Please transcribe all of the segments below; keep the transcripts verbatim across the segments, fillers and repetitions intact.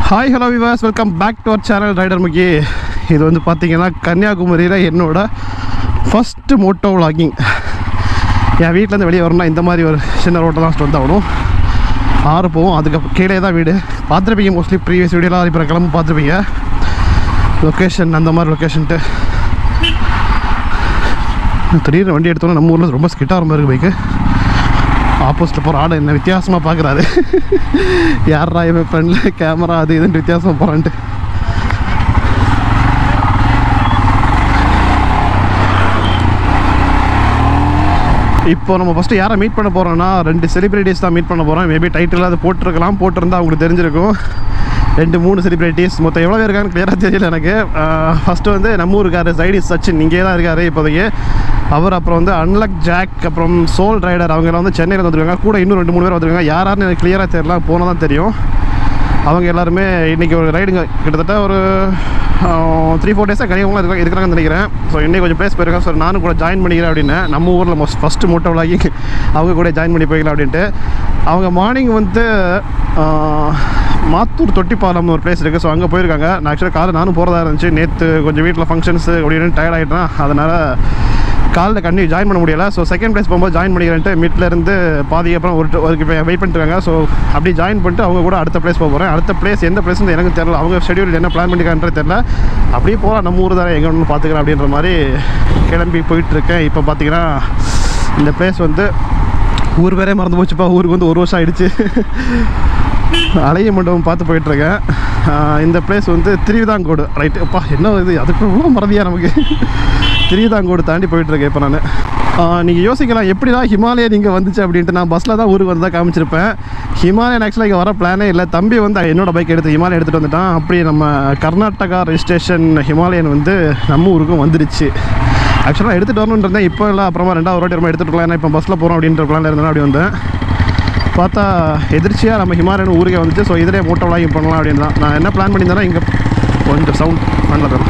Hi, hello viewers, welcome back to our channel Rider Mugi. இது வந்து பாத்தீங்கன்னா கன்னியாகுமரியில என்னோட ஃபர்ஸ்ட் மோட்டோ vlogging. என் வீட்ல இருந்து வெளிய வரணும் இந்த மாதிரி ஒரு சின்ன ரோட்ட தான் ஸ்டார்ட் ஆகணும். ஆறு போவோம் அதுக்கு கீழே தான் வீடு. பாத்துருப்பீங்க மோஸ்ட்லி ப்ரீவியஸ் வீடியோலாம் இப்போ கிளம்ப பாத்துருப்பீங்க. லொகேஷன் அந்த மாதிரி லொகேஷன்ட்டு திடீர்னு வண்டி எடுத்தோன்னா நம்ம ஊரில் ரொம்ப ஸ்கிட்டாக ரொம்ப இருக்குது பைக்கு. ஆப்போசிட்டில் போகிற ஆள் என்ன வித்தியாசமாக பார்க்குறாரு. யாரா இவன் ஃப்ரெண்டில் கேமரா அது இதுன்னு வித்தியாசமாக போகிறான்ட்டு. இப்போ நம்ம ஃபஸ்ட்டு யாரை மீட் பண்ண போகிறோன்னா ரெண்டு செலிப்ரிட்டிஸ் தான் மீட் பண்ண போகிறோம். மேபி டைட்டில் அது போட்டிருக்கலாம், போட்டிருந்தா அவங்களுக்கு தெரிஞ்சிருக்கும். ரெண்டு மூணு செலிப்ரிட்டிஸ் மொத்தம் எவ்வளோ பேர் இருக்கான்னு கிளியராக தெரியல எனக்கு. ஃபஸ்ட்டு வந்து நம்ம ஊருக்காரு சைடி சச்சின் இங்கே தான் இருக்கார் இப்போதைக்கு. அவர் அப்புறம் வந்து அன்லக் ஜாக், அப்புறம் சோல் ரைடர், அவங்கெல்லாம் வந்து சென்னையில் வந்துருக்காங்க. கூட இன்னும் ரெண்டு மூணு பேர் வந்துருக்காங்க. யாராருன்னு எனக்கு கிளியராக தெரியல, போனால் தான் தெரியும். அவங்க எல்லாருமே இன்றைக்கி ஒரு ரைடுங்க கிட்டத்தட்ட ஒரு த்ரீ ஃபோர் டேஸாக கனியவங்களாம் இருக்காங்க இருக்கிறாங்கன்னு நினைக்கிறேன். ஸோ இன்றைக்கி கொஞ்சம் பிளேஸ் போயிருக்காங்க. ஸோ நானும் கூட ஜாயின் பண்ணிக்கிறேன் அப்படின்னு நம்ம ஊரில் மோஸ்ட் ஃபஸ்ட்டு மோட்டோ vlogging அவங்க கூட ஜாயின் பண்ணி போய்க்கலாம் அப்படின்ட்டு. அவங்க மார்னிங் வந்து மாத்தூர் தொட்டிப்பாலம் ஒரு பிளேஸ் இருக்குது. ஸோ அங்கே போயிருக்காங்க. நான் ஆக்சுவலாக காலை நானும் போகிறதா இருந்துச்சு. நேற்று கொஞ்சம் வீட்டில் ஃபங்க்ஷன்ஸு அப்படின்னு டயர்ட் ஆகிட்டேன். அதனால் காலில் கண்ணி ஜாயின் பண்ண முடியலை. ஸோ செகண்ட் பிளேஸ் போகும்போது ஜாயின் பண்ணிக்கிறேன்ட்டு வீட்டிலேருந்து பாதி அப்புறம் ஒரு ஒரு வெயிட் பண்ணிட்டுருக்காங்க. ஸோ அப்படி ஜாயின் பண்ணிட்டு அவங்க கூட அடுத்த பிளேஸ் போக போகிறேன். அடுத்த பிளேஸ் எந்த பிளேஸ்னு எனக்கு தெரியல. அவங்க ஷெடியூல் என்ன பிளான் பண்ணிக்கான்றே தெரில. அப்படியே போகலாம், நம்ம ஊர் தானே எங்கே ஒன்று பார்த்துக்கலாம் அப்படின்ற மாதிரி கிளம்பி போயிட்டுருக்கேன். இப்போ பார்த்தீங்கன்னா இந்த பிளேஸ் வந்து ஊர் வேறே மறந்து போச்சுப்பா. ஊருக்கு வந்து ஒரு வருஷம் ஆகிடுச்சு. அலைய மண்டபம் பார்த்து போயிட்டுருக்கேன். இந்த பிளேஸ் வந்து திருவிதாங்கோடு ரைட்டு. அப்பா என்ன இது அதுக்கு இவ்வளோ மறதியா நமக்கு. திருவிதாங்கோடு தாண்டி போயிட்டுருக்கேன் இப்போ நான். நீங்கள் யோசிக்கலாம் எப்படிதான் ஹிமாலயன் இங்கே வந்துச்சு அப்படின்ட்டு. நான் பஸ்ஸில் தான் ஊருக்கு வந்து தான் காமிச்சிருப்பேன். ஹிமாலயன் ஆக்சுவலாக இங்கே வர பிளானே இல்லை. தம்பி வந்து என்னோடய பைக் எடுத்து ஹிமாலயன் எடுத்துகிட்டு வந்துட்டான். அப்படி நம்ம கர்நாடகா ரெஜிஸ்ட்ரேஷன் ஹிமாலயன் வந்து நம்ம ஊருக்கும் வந்துடுச்சு. ஆக்சுவலாக எடுத்துகிட்டு வரணுன்னு இருந்தேன். இப்போ இல்லை, அப்புறமா ரெண்டாவது வாட்டி ரொம்ப எடுத்துகிட்டு இருக்கலாம். ஏன்னா இப்போ பஸ்ஸில் போகிறோம் அப்படின்ற பிளானில் இருந்தேன். அப்படி வந்தேன் பார்த்தா எதிர்ச்சியாக நம்ம ஹிமாலயன் ஊருக்கே வந்துச்சு. ஸோ இதிலே மோட்டோ vlogging பண்ணலாம் அப்படின்னு தான் நான் என்ன பிளான் பண்ணியிருந்தேன்னா. இங்கே கொஞ்சம் சவுண்ட் பண்ணல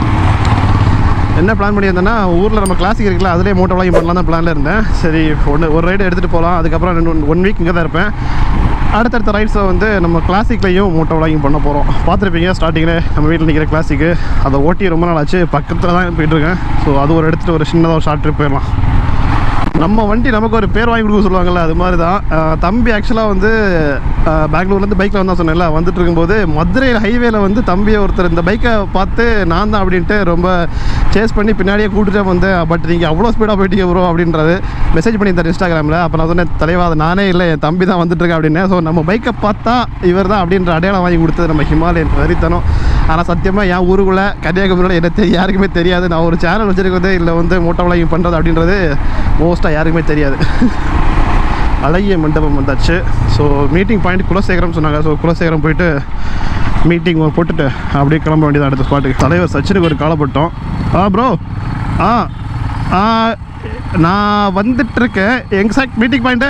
என்ன பிளான் பண்ணியிருந்தேன்னா, ஊரில் நம்ம கிளாசிக் இருக்குல்ல அதிலே மோட்டோ vlogging பண்ணலாம் தான் பிளானில் இருந்தேன். சரி ஒன்று ஒரு ரைடு எடுத்துகிட்டு போகலாம். அதுக்கப்புறம் ரெண்டு ஒன் வீக் இங்கே தான் இருப்பேன். அடுத்தடுத்த ரைட்ஸை வந்து நம்ம கிளாசிக்லையும் மோட்டோ vlogging பண்ண போகிறோம். பார்த்துருப்பீங்க ஸ்டார்டிங்கில் நம்ம வீட்டில் நிற்கிற கிளாசிக்கு. அதை ஓட்டி ரொம்ப நாள் ஆச்சு. பக்கத்தில் தான் போயிட்டுருக்கேன். ஸோ அது ஒரு எடுத்துகிட்டு ஒரு சின்னதாக ஒரு ஷார்ட் ட்ரிப் போயிடலாம். நம்ம வண்டி நமக்கு ஒரு பேர் வாங்கி கொடுக்க சொல்லுவாங்கள்ல, அது மாதிரி தான். தம்பி ஆக்சுவலாக வந்து பெங்களூர்லேருந்து பைக்கில் வந்தால் சொன்னேன்ல, வந்துட்டு இருக்கும்போது மதுரையில் ஹைவேல வந்து தம்பியை ஒருத்தர் இந்த பைக்கை பார்த்து நான் தான் அப்படின்ட்டு ரொம்ப சேஸ் பண்ணி பின்னாடியே கூப்பிட்டுட்டே வந்தேன். பட் நீங்கள் அவ்வளோ ஸ்பீடாக போயிட்டீங்க ப்ரோ அப்படின்றது மெசேஜ் பண்ணியிருந்தார் இன்ஸ்டாகிராமில். அப்போ நான் சொன்னேன் தலைவா அது நானே இல்லை, என் தம்பி தான் வந்துட்டுருக்கேன் அப்படின்னு. ஸோ நம்ம பைக்கை பார்த்தா இவர் தான் அப்படின்ற அடையாளம் வாங்கி கொடுத்தது நம்ம ஹிமாலயன் வரித்தனம். ஆனால் சத்தியமாக என் ஊருக்குள்ளே கன்னியாகுமரியில் என்ன தெரியும் யாருக்குமே தெரியாது. நான் ஒரு சேனல் வச்சுருக்கிறது இல்லை வந்து மோட்டோ vlogging பண்ணுறது அப்படின்றது மோஸ்ட்டாக யாருக்குமே தெரியாது. அழகிய மண்டபம் வந்தாச்சு. ஸோ மீட்டிங் பாயிண்ட் குலசேகரம் சொன்னாங்க. ஸோ குலசேகரம் போயிட்டு மீட்டிங் போட்டுட்டு அப்படியே கிளம்ப வேண்டியது அடுத்த ஸ்பாட்டுக்கு. தலைவர் சச்சினுக்கு ஒரு காலப்பட்டோம். ஆ ப்ரோ ஆ ஆ நான் வந்துட்டுருக்கேன். எக்ஸாக்ட் மீட்டிங் பாயிண்ட்டு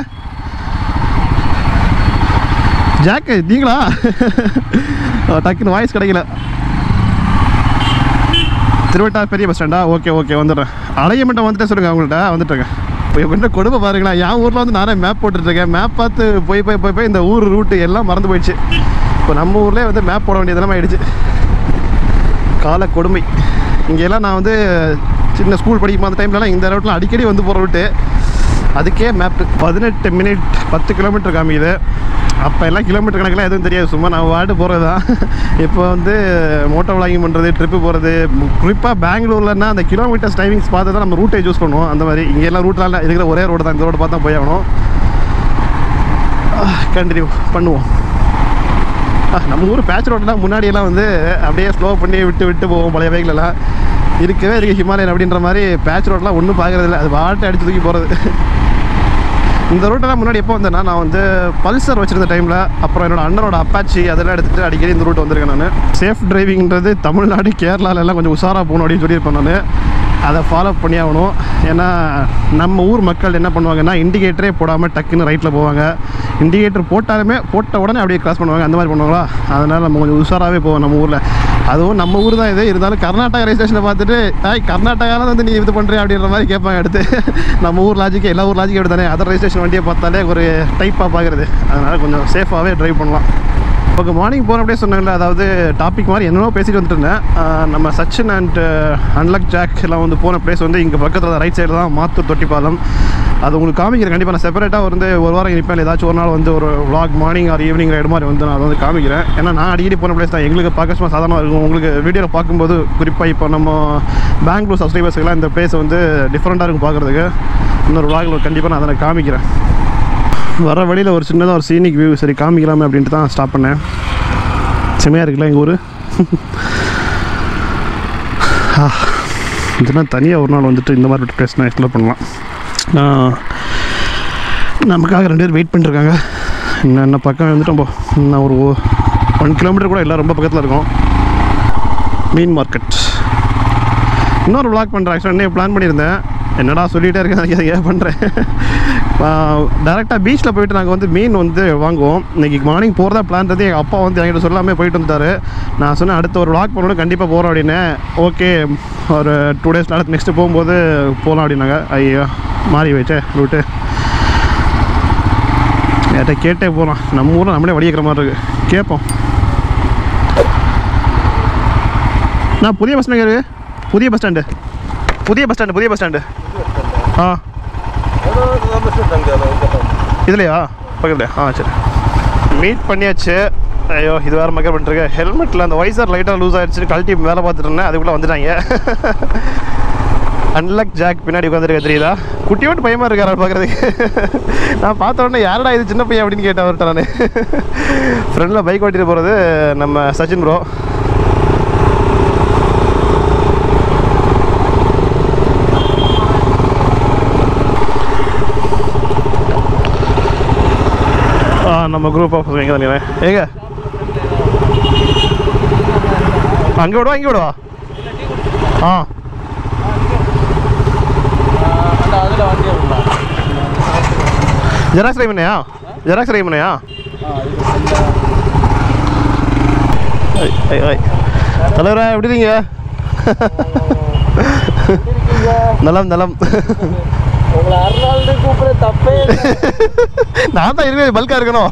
ஜாக்கு நீங்களா? டக்குன்னு வாய்ஸ் கிடைக்கல. திருவட்டார் பெரிய பஸ் ஸ்டாண்டா? ஓகே ஓகே வந்துடுறேன். அலைய மட்டும் வந்துட்டே சொல்லுங்கள் அவங்கள்ட்ட வந்துட்டுருக்கேன். இப்போ கொஞ்சம் கொடுமை பாருங்களா. என் ஊரில் வந்து நானே மேப் போட்டுட்ருக்கேன். மேப் பார்த்து போய் போய் போய் போய் இந்த ஊர் ரூட்டு எல்லாம் மறந்து போயிடுச்சு. இப்போ நம்ம ஊர்லேயே வந்து மேப் போட வேண்டியதெல்லாம் ஆகிடுச்சு. கால கொடுமை. இங்கெல்லாம் நான் வந்து சின்ன ஸ்கூல் படிக்கும் அந்த டைம்லலாம் இந்த ரூட்டில் அடிக்கடி வந்து போகிற ரூட்டு. அதுக்கே மேப்பு பதினெட்டு மினிட் பத்து கிலோமீட்டர் காமிக்குது. அப்போ எல்லாம் கிலோமீட்டர் கணக்கெலாம் எதுவும் தெரியாது. சும்மா நான் வாட்டு போகிறது தான். இப்போ வந்து மோட்டோ vlogging பண்ணுறது, ட்ரிப்பு போகிறது, குறிப்பாக பெங்களூர்லன்னா அந்த கிலோமீட்டர்ஸ் டைமிங்ஸ் பார்த்து தான் நம்ம ரூட்டை யூஸ் பண்ணுவோம். அந்த மாதிரி இங்கே எல்லாம் ரூட்லாம் இருக்கிற ஒரே ரோடு தான். இந்த ரோடு பார்த்தா போய் ஆகணும். கண்டினியூ பண்ணுவோம். நம்ம ஊர் பேட்ச் ரோட்டெலாம் முன்னாடியெல்லாம் வந்து அப்படியே ஸ்லோ பண்ணி விட்டு விட்டு போவோம். பழைய பைக்கிலலாம் இருக்கவே இருக்குது ஹிமாலயன் அப்படின்ற மாதிரி. பேட்ச் ரோடெலாம் ஒன்றும் பார்க்குறதில்ல, அது வாட்டை அடித்து தூக்கி போகிறது. இந்த ரூட்டெல்லாம் முன்னாடி எப்போ வந்தேன்னா, நான் வந்து பல்சர் வச்சுருந்த டைமில், அப்புறம் என்னோடய அண்ணனோட அப்பாச்சி அதெல்லாம் எடுத்துகிட்டு அடிக்கடி இந்த ரூட் வந்திருக்கேன் நான். சேஃப் டிரைவிங்கிறது தமிழ்நாடு கேரளாலெல்லாம் கொஞ்சம் உஷாராக போகணும் அப்படின்னு சொல்லியிருப்பேன் நான். அதை ஃபாலோ பண்ணி ஆகணும். ஏன்னா நம்ம ஊர் மக்கள் என்ன பண்ணுவாங்கன்னா, இண்டிகேட்டரே போடாமல் டக்குன்னு ரைட்டில் போவாங்க. இண்டிகேட்டர் போட்டாலுமே போட்ட உடனே அப்படியே கிராஸ் பண்ணுவாங்க. அந்த மாதிரி பண்ணுவாங்களா? அதனால் நம்ம கொஞ்சம் உஷாராகவே போவோம் நம்ம ஊரில். அதுவும் நம்ம ஊர் தான் இது. இருந்தாலும் கர்நாடகா ரெஜிஸ்ட்ரேஷனை பார்த்துட்டு ஆய் கர்நாடகாவில் வந்து நீ இது பண்ணுறேன் அப்படின்ற மாதிரி கேட்பாங்க. அடுத்து நம்ம ஊர் லாஜிக்கு எல்லா ஊர் லாஜிக்கும் அப்படி தானே. அதர் ரெஜிஸ்ட்ரேஷன் வண்டியை பார்த்தாலே ஒரு டைப்பாக பார்க்குறது. அதனால் கொஞ்சம் சேஃபாகவே ட்ரைவ் பண்ணலாம். இப்போ மார்னிங் போன அப்படியே சொன்னாங்களே, அதாவது டாபிக் மாதிரி என்னென்னோ பேசிட்டு வந்துட்டு இருந்தேன். நம்ம சச்சின் அண்ட் அன்லக் ஜாக் எல்லாம் வந்து போன பிளேஸ் வந்து இங்கே பக்கத்தில் ரைட் சைடில் தான் மாத்தூர் தொட்டிப்பாலம். அது உங்களுக்கு காமிக்கிறேன். கண்டிப்பாக நான் செப்பரேட்டாக வந்து ஒரு வாரம் இருப்பேன். ஏதாச்சும் ஒரு நாள் வந்து ஒரு vlog morning or evening ride மாதிரி வந்து நான் அதை வந்து காமிக்கிறேன். ஏன்னா நான் அடிக்கடி போன பிளேஸ் தான். எங்களுக்கு பார்க்க சும்மா சாதாரணமாக இருக்கும். உங்களுக்கு வீடியோவில் பார்க்கும்போது குறிப்பாக இப்போ நம்ம பெங்களூர் சப்ஸ்கிரைபர்ஸ்க்கெல்லாம் இந்த பிளேஸ் வந்து டிஃப்ரெண்ட்டாக இருக்கும் பார்க்குறதுக்கு. இன்னொரு vlogல கண்டிப்பாக நான் அதை காமிக்கிறேன். வர வழியில் ஒரு சின்னதாக ஒரு சீனிக் வியூ சரி காமிக்கலாமே அப்படின்ட்டு தான் ஸ்டாப் பண்ணேன். செம்மையாக இருக்குல்ல எங்கள் ஊர். இதெல்லாம் தனியாக ஒரு நாள் வந்துட்டு இந்த மாதிரி பிளேஸ் நான் எக்ஸ்ப்ளோர் பண்ணலாம். நமக்காக ரெண்டு பேர் வெயிட் பண்ணிருக்காங்க. இன்னும் என்ன பக்கம் வந்துட்டு நம்ம இன்னும் ஒரு ஒன் கிலோமீட்டர் கூட இல்லை, ரொம்ப பக்கத்தில் இருக்கும். மீன் மார்க்கெட் இன்னொரு விளாக் பண்ணுறேன். ஆக்சுவலாக என்ன பிளான் பண்ணியிருந்தேன், என்னடா சொல்லிகிட்டே இருக்கேன் அதை ஏன் பண்ணுறேன். டேரெக்டாக பீச்சில் போயிட்டு நாங்கள் வந்து மீன் வந்து வாங்குவோம். இன்றைக்கி மார்னிங் போகிறதா பிளான் இருந்தது. எங்கள் அப்பா வந்து என்கிட்ட சொல்லாமல் போயிட்டு வந்துட்டார். நான் சொன்னேன் அடுத்த ஒரு விளாக் பண்ணணும், கண்டிப்பாக போகிறோம் அப்படின்னு. ஓகே ஒரு டூ டேஸ் அடுத்து நெக்ஸ்ட்டு போகும்போது போகலாம் அப்படின்னாங்க. ஐயோ மாறி போயிட்டே ரூட்டு. யார்கிட்ட கேட்டே போகலாம். நம்ம ஊரில் நம்மளே வடிக்கிற மாதிரி இருக்குது. கேட்போம். நான் புதிய பஸ் ஸ்டாண்டு புதிய பஸ் ஸ்டாண்டு புதிய பஸ் ஸ்டாண்டு புதிய பஸ் ஸ்டாண்டு ஆ இதுலையா பக்கத்துல? ஆ சரி, மீட் பண்ணியாச்சு. ஐயோ இது வேறு மக்கள் பண்ணிட்டுருக்கேன். ஹெல்மெட்டில் அந்த வைசர் லைட்டாக லூஸ் ஆகிடுச்சுன்னு கழட்டி வேலை பார்த்துட்டு இருந்தேன். அதுக்குள்ளே வந்துட்டாங்க. அன்லக் ஜாக் பின்னாடி உட்காந்துருக்க தெரியுதா? குட்டியோட்டு பையமாக இருக்காரு பார்க்குறதுக்கு. நான் பார்த்த உடனே யாரடா இது சின்ன பையன் அப்படின்னு கேட்டேன் அவர்கிட்ட. நான் ஃப்ரெண்டில் பைக் ஓட்டிட்டு போகிறது நம்ம சச்சின் ப்ரோ. நம்ம குரூப் ஆஃப் எங்கே தானே ஏங்க அங்கே விடுவா இங்கே விடுவா? ஆ ஜெராக்ஸ் ரை பண்ணையா? ஜெராக்ஸ் ரை பண்ணையா? தலைவரா எப்படி இருக்கீங்க? நலம் நலம். நான் தான் இருக்கு பல்கா இருக்கணும்.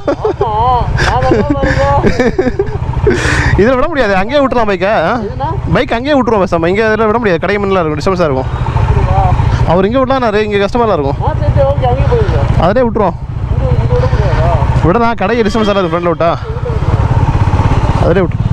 இதில் விட முடியாது, அங்கேயே விட்டுலாம் பைக்கை. பைக் அங்கேயே விட்டுருவோம் பேசாம. இங்கே இதில் விட முடியாது, கடை மண்ணில் இருக்கும், டிஸ்டர்பன்ஸாக இருக்கும். அவர் இங்கே விடலாம், இங்கே கஸ்டமர்லாம் இருக்கும். அதிலே விட்டுருவோம். விடலாம், கடையை டிஸ்டர்பன்ஸாக இருக்கும். ஃப்ரெண்டில் விட்டா அதிலே விட்டு.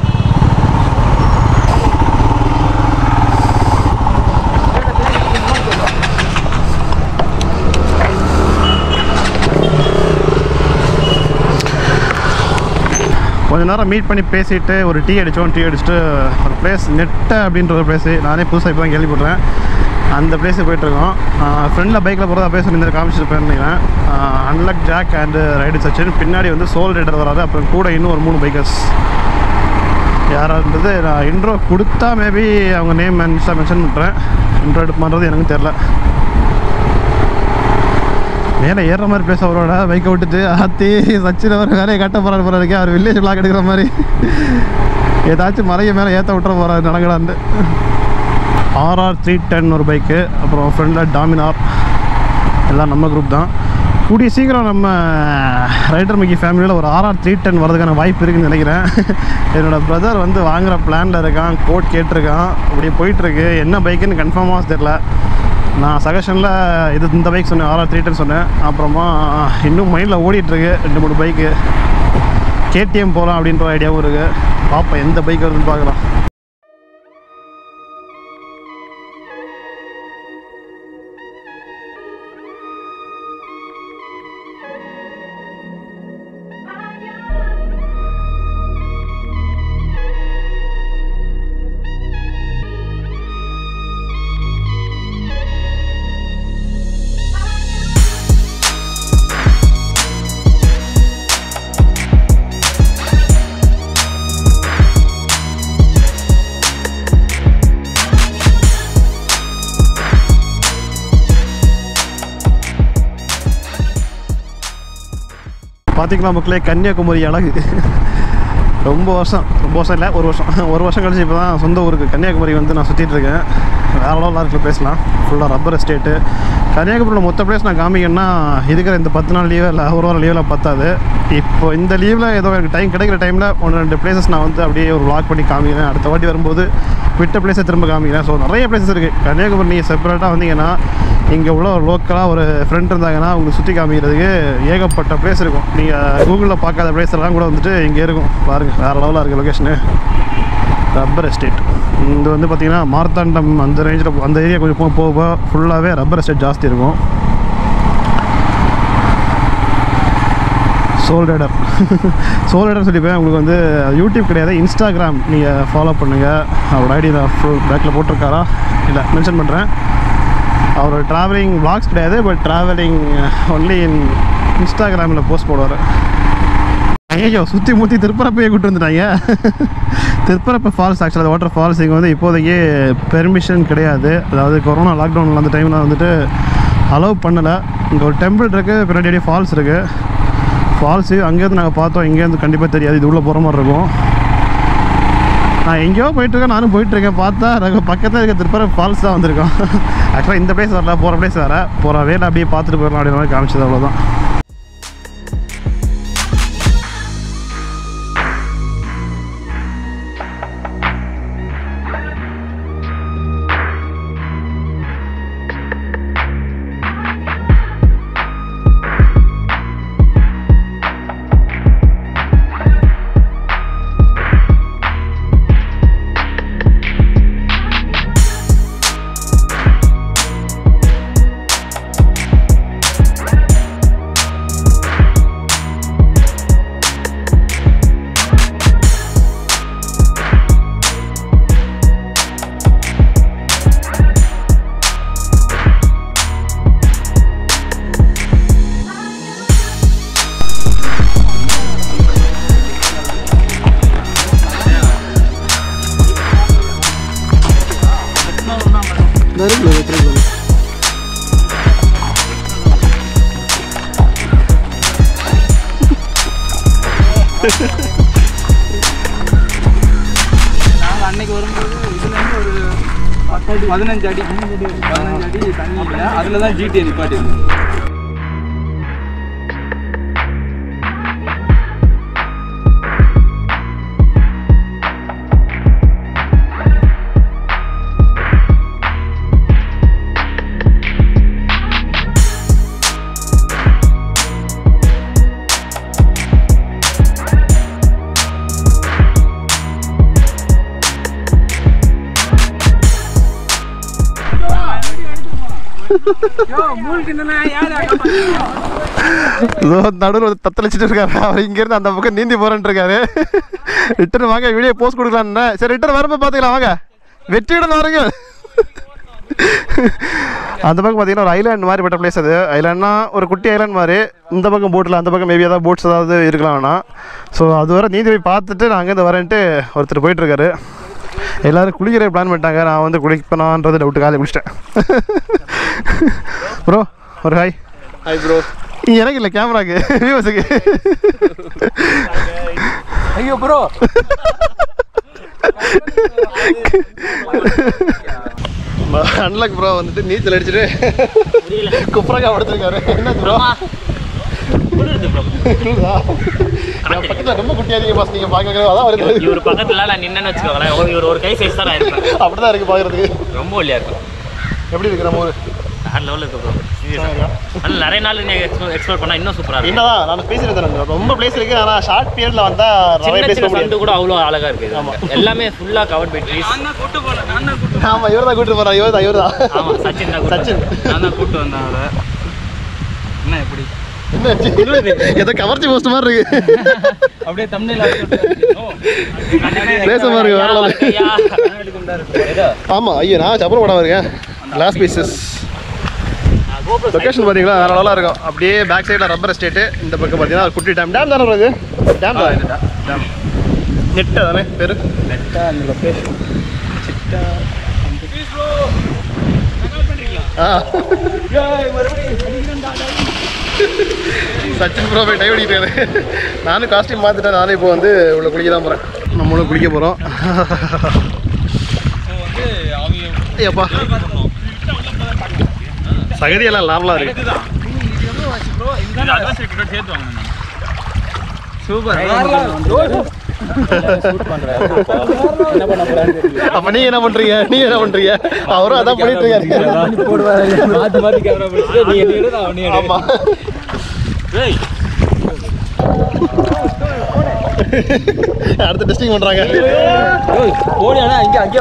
கொஞ்ச நேரம் மீட் பண்ணி பேசிட்டு ஒரு டீ அடித்தோம். டீ அடிச்சுட்டு ஒரு பிளேஸ் நெட்டை அப்படின்ற ஒரு பிளேஸு நானே புதுசாக இப்போ தான் கேள்விப்படுறேன். அந்த பிளேஸுக்கு போயிட்டுருக்கோம். ஃப்ரெண்டில் பைக்கில் போகிறதா பேச இந்த காமிச்சிட்டு போயிருந்தீங்கன்னா unlock jack and ride Sachin. பின்னாடி வந்து சோல் ரைடர் வராது. அப்புறம் கூட இன்னும் ஒரு மூணு பைக்கர்ஸ். யாரான்றது நான் இன்ட்ரோ கொடுத்தா மேபி அவங்க நேம் இன்ஸ்டா மென்ஷன் பண்ணுறேன். இன்ட்ரோ எடுப்பு பண்ணுறது எனக்கு தெரில. மேலே ஏறுற மாதிரி பேச அவரோட பைக்கை விட்டுட்டு ஆத்தி சச்சின் அவர் வேலையை கட்ட போகிறாரு போகிறாருக்கு. அவர் வில்லேஜ் பிளாக் எடுக்கிற மாதிரி ஏதாச்சும் மலையை மேலே ஏற்ற விட்டுற போகிறாரு நடங்கடான்ட்டு. ஆர்ஆர் த்ரீ டென் ஒரு பைக்கு. அப்புறம் ஃப்ரெண்டில் டாமினார். எல்லாம் நம்ம குரூப் தான். கூடிய சீக்கிரம் நம்ம ரைடர் மிக்கி ஃபேமிலியில் ஒரு ஆர்ஆர் த்ரீ டென் வரதுக்கான வாய்ப்பு இருக்குதுன்னு நினைக்கிறேன். என்னோடய பிரதர் வந்து வாங்குகிற பிளானில் இருக்கான். கோட் கேட்டிருக்கான். அப்படியே போயிட்டுருக்கு. என்ன பைக்குன்னு கன்ஃபார்மாக தெரில. நான் சஜஷனில் இது இந்த பைக் சொன்னேன், ஆர்ஆர் த்ரீ டென் சொன்னேன். அப்புறமா இன்னும் மைண்டில் ஓடிட்டுருக்கு ரெண்டு மூணு பைக்கு. கேடிஎம் போகலாம் அப்படின்ற ஐடியாவும் இருக்குது. பார்ப்போம் எந்த பைக் வருதுன்னு பார்க்கலாம். பார்த்திங்களா மக்களே, கன்னியாகுமரி அழகு. ரொம்ப வருஷம் ரொம்ப வருஷம் இல்லை ஒரு வருஷம் ஒரு வருஷம் கழிச்சு இப்போ தான் சொந்த ஊருக்கு கன்னியாகுமரி வந்து நான் சுற்றிட்டுருக்கேன். வேறு லெவலாக இருக்கிற பிளேஸ்லாம் ஃபுல்லாக ரப்பர் எஸ்டேட்டு. கன்னியாகுமரியில் மொத்த பிளேஸ் நான் காமிக்கணும்னா இருக்கிற இந்த பத்து நாள் லீவு இல்லை ஒரு வாரம் லீவில் பத்தாது. இப்போ இந்த லீவில் ஏதோ எனக்கு டைம் கிடைக்கிற டைமில் ஒன்று ரெண்டு பிளேசஸ் நான் வந்து அப்படியே ஒரு வ்ளாக் பண்ணி காமிக்கிறேன். அடுத்த வாட்டி வரும்போது விட்ட பிளேஸை திரும்ப காமிக்கிறேன். ஸோ நிறைய பிளேசஸ் இருக்குது கன்னியாகுமரி. நீங்கள் செப்பரேட்டாக வந்தீங்கன்னா இங்கே உள்ள ஒரு லோக்கலாக ஒரு ஃப்ரெண்ட் இருந்தாங்கன்னா உங்களுக்கு சுற்றி காமிக்கிறதுக்கு ஏகப்பட்ட பிளேஸ் இருக்கும். நீங்கள் கூகுளில் பார்க்காத பிளேஸ் எல்லாம் கூட வந்துட்டு இங்கே இருக்கும். பாருங்கள் வேறு லெவலாக இருக்குது லொக்கேஷனு. ரப்பர் எஸ்டேட் இது வந்து பார்த்திங்கன்னா மார்த்தாண்டம் அந்த ரேஞ்சில் அந்த ஏரியா கொஞ்சம் போக போக ஃபுல்லாகவே ரப்பர் எஸ்டேட் ஜாஸ்தி இருக்கும். சோல் ரைடர் சோல் ரைடர் சொல்லிப்பேன். உங்களுக்கு வந்து யூடியூப் கிடையாது, இன்ஸ்டாகிராம் நீங்கள் ஃபாலோ பண்ணுங்கள். அவரோட ஐடி நான் ஃபுல் பேக்கில் போட்டிருக்காரா இல்லை மென்ஷன் பண்ணுறேன். அவரோட ட்ராவலிங் வ்ளாக்ஸ் கிடையாது, பட் ட்ராவலிங் ஒன்லி இன் இன்ஸ்டாகிராமில் போஸ்ட் போடுவார். ஐயோ சுற்றி முற்றி திருப்பரப்பையே கூப்பிட்டு வந்துட்டாங்க. திருப்பரப்பை ஃபால்ஸ் ஆக்சுவலாக வாட்டர் ஃபால்ஸ் இங்கே வந்து இப்போதைக்கு பெர்மிஷன் கிடையாது. அதாவது கொரோனா லாக்டவுனில் அந்த டைமில் வந்துட்டு அலோவ் பண்ணலை. இங்கே ஒரு டெம்பிள் இருக்குது, பின்னாடி ஃபால்ஸ் இருக்குது. ஃபால்ஸு அங்கேருந்து நாங்கள் பார்த்தோம், இங்கேருந்து கண்டிப்பாக தெரியாது, இது உள்ளே போகிற மாதிரி இருக்கும். நான் எங்கேயோ போயிட்டுருக்கேன், நானும் போயிட்டுருக்கேன். பார்த்தா நாங்கள் பக்கத்தில் இருக்க திருப்பரப்பை ஃபால்ஸ் தான் வந்திருக்கோம். ஆக்சுவலாக இந்த பிளேஸ் வரல, போகிற பிளேஸ் வேறு, போகிற வேலை அப்படியே பார்த்துட்டு போயிடலாம் அப்படின்ற மாதிரி காமிச்சது, அவ்வளோதான். அன்னைக்கு வரும்போது இதுலேருந்து ஒரு பத்து பதினஞ்சு அடி பதினஞ்சு அடி தண்ணி இல்லை, அதில் தான் ஜிடிஏ நிப்பாட்டி. நடுவில் தத்தளிச்சுட்டு இருக்காரு. அவர் இங்கேருந்து அந்த பக்கம் நீந்தி போறேன்ட்டு இருக்காரு. ரிட்டர்ன் வாங்க, வீடியோ போஸ்ட் கொடுக்கலான்னு. சரி ரிட்டர்ன் வரப்போ பார்த்துக்கலாம் வாங்க, வெற்றியுடன் வரீங்க. அந்த பக்கம் பார்த்தீங்கன்னா ஒரு ஐலாண்ட் மாதிரி பட்ட பிளேஸ். அது ஐலாண்ட்னா ஒரு குட்டி ஐலாண்ட் மாதிரி. இந்த பக்கம் போட்டில் அந்த பக்கம் மேபி ஏதாவது போட்ஸ் ஏதாவது இருக்கலாம்னா. ஸோ அது வரை நீந்தி போய் பார்த்துட்டு நான் அங்கேருந்து வரேன்ட்டு ஒருத்தர் போயிட்டுருக்காரு. எல்லோரும் குளிக்கிற பிளான் பண்ணிட்டாங்க. நான் வந்து குளிப்பனான்றது டவுட்டு, காலையில் குளிச்சிட்டேன். ப்ரோ ஒரு ஹாய். Hi bro. எனக்கு இல்லை, கேமராக்கு வியூவர்ஸுக்கு. ஐயோ ப்ரோ. அன்லக் ப்ரோ வந்துட்டு நீச்சல் அடிச்சுட்டு குப்புறக்கா படுத்துருக்காரு. என்ன ப்ரோ பக்கத்துல ரொம்ப குட்டியாதீங்க பாஸ், நீங்க பாக்க அதான் வருது. இவர் பக்கத்துல நான் நின்னு வச்சுக்கோங்களேன், இவர் ஒரு கை சைஸ் தான் இருப்பேன். அப்படிதான் இருக்கு பாக்குறதுக்கு, ரொம்ப ஒல்லியா இருக்கும். எப்படி இருக்கு நம்ம ஊரு? வேற லெவல்ல இருக்கு ப்ரோ. சீரியஸா நிறைய நாள் நீங்க எக்ஸ்ப்ளோர் பண்ணா இன்னும் சூப்பரா இருக்கும். என்னதான் நான் பேசிட்டு ரொம்ப பிளேஸ் இருக்கு, ஆனா ஷார்ட் பீரியட்ல வந்தா நிறைய பிளேஸ் போக முடியாது. கூட அவ்வளவு அழகா இருக்கு. ஆமா எல்லாமே ஃபுல்லா கவர்ட் பை ட்ரீஸ். நான் தான் கூட்டி போறேன். நான் தான் கூட்டி. ஆமா இவர தான் கூட்டி போறா. இவர தான் இவர தான். ஆமா சச்சின் தான். சச்சின் நான் தான் கூட்டி வந்தேன் அவரை. என்ன எப்படி என்ன ஏதோ கவர்ச்சி போஸ்ட் மாதிரி இருக்கு. அப்படியே தம்ப்நெயில் ஆக்கிட்டு. பேச பாருங்க வேற லெவல். ஆமா ஐயோ நான் சப்பரம் போட வரேன். கிளாஸ் பீசஸ் லொகேஷன் பார்த்தீங்களா வேற லெவலாக இருக்கும். அப்படியே பேக் சைடில் ரப்பர் எஸ்டேட்டு, இந்த பக்கம் பார்த்தீங்கன்னா குட்டி டேம். டேம் தானே வருது? டேம் தான். டேம் நெட்டா தானே பேர்? நெட்டா அந்த லொகேஷன். சிட்டா ஆ சச்சின் ப்ரோ போய் டைவ் அடிக்கிறாரு. நானும் காஸ்டியூம் மாற்றிட்டேன். நானும் இப்போ வந்து உள்ள குளிக்க தான் போகிறேன். நம்மளும் குளிக்க போகிறோம். ஸோ வந்து அவங்க எப்பா சகதியெல்லாம் லாபலாம் இருக்கு. சூப்பர். அப்ப நீங்க என்ன பண்றீங்க? நீங்க என்ன பண்றீங்க? அவரும் அதான் பண்ணிட்டு இருக்காரு. ஆமா. அடுத்த டெஸ்டிங் பண்றாங்க. ஓடியானா இங்க அங்க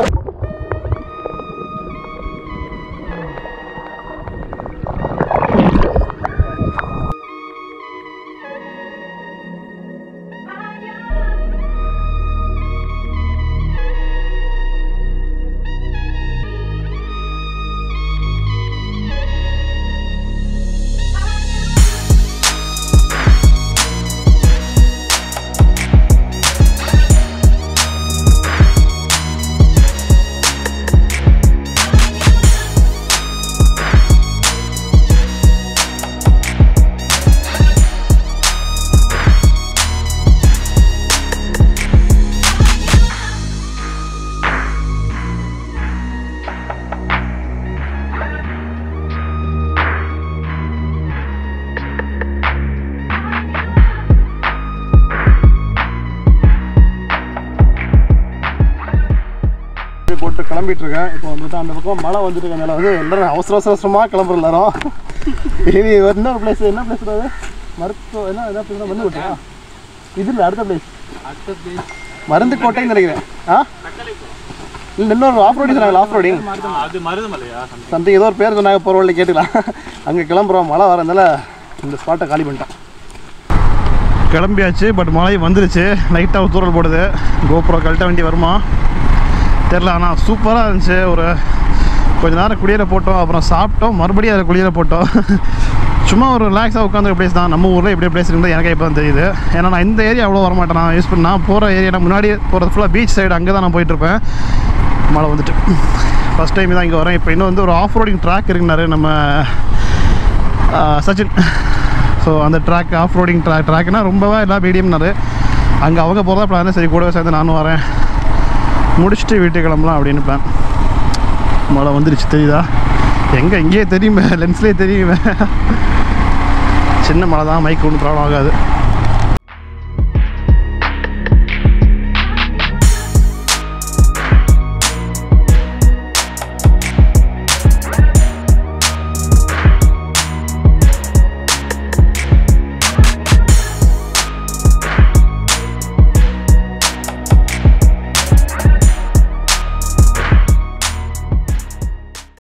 போட்டு கிளம்பிட்டு இருக்கேன். இப்போ வந்துட்டு அந்த பக்கம் மழை வந்துட்டு இருக்கனால வந்து எல்லாரும் அவசர அவசரமாக கிளம்புற எல்லாரும். இது இன்னொரு பிளேஸ், என்ன பிளேஸ் அது? மருத்துவ என்ன என்ன பிளேஸ்? மருந்து கோட்டையா? இது இல்லை, அடுத்த பிளேஸ் அடுத்த பிளேஸ் மருந்து கோட்டைன்னு நினைக்கிறேன். ஆ இல்லை, இன்னொரு ஆஃப் ரோடிங் சொன்னாங்க. ஆஃப் ரோடிங் அது மருதமலையா சம்திங் ஏதோ ஒரு பேர் சொன்னாங்க. பரவாயில்ல, கேட்டுக்கலாம். அங்கே கிளம்புறோம். மழை வரதுனால இந்த ஸ்பாட்டை காலி பண்ணிட்டேன். கிளம்பியாச்சு. பட் மழை வந்துருச்சு. லைட்டாக தூரல் போடுது. கோப்ரோ கழட்ட வேண்டி வருமா தெரில. ஆனால் சூப்பராக இருந்துச்சு. ஒரு கொஞ்ச நேரம் குளியல போட்டோம், அப்புறம் சாப்பிட்டோம், மறுபடியும் அதில் குளியல போட்டோம். சும்மா ஒரு ரிலாக்ஸாக உட்காந்து பிளேஸ் தான். நம்ம ஊரில் இப்படி பிளேஸ் இருந்தால் எனக்கு இப்போ தான் தெரியுது. ஏன்னா நான் இந்த ஏரியா அவ்வளோ வரமாட்டேன். நான் யூஸ் பண்ண நான் போகிற ஏரியா நான் முன்னாடி போகிறது ஃபுல்லாக பீச் சைடு, அங்கே தான் நான் போயிட்டுருப்பேன். மழை வந்துட்டு ஃபஸ்ட் டைம் தான் இங்கே வரேன். இப்போ இன்னும் வந்து ஒரு ஆஃப் ரோடிங் ட்ராக் இருக்குனாரு நம்ம சச்சின். ஸோ அந்த ட்ராக் ஆஃப் ரோடிங் ட்ராக் ட்ராக்னா ரொம்பவே எல்லாம் மீடியம்னாரு. அங்கே அவங்க போகிறதா பிளான். சரி, கூடவே சேர்ந்து நானும் வரேன், முடிச்சுட்டு வீட்டுக்கு கிளம்பலாம் அப்படின்னு பிளான். மழை வந்துருச்சு, தெரியுதா? எங்கே இங்கேயே தெரியுமே, லென்ஸ்லேயே தெரியுமே. சின்ன மழை தான், மைக் ஒன்றும் ப்ராப்ளம் ஆகாது.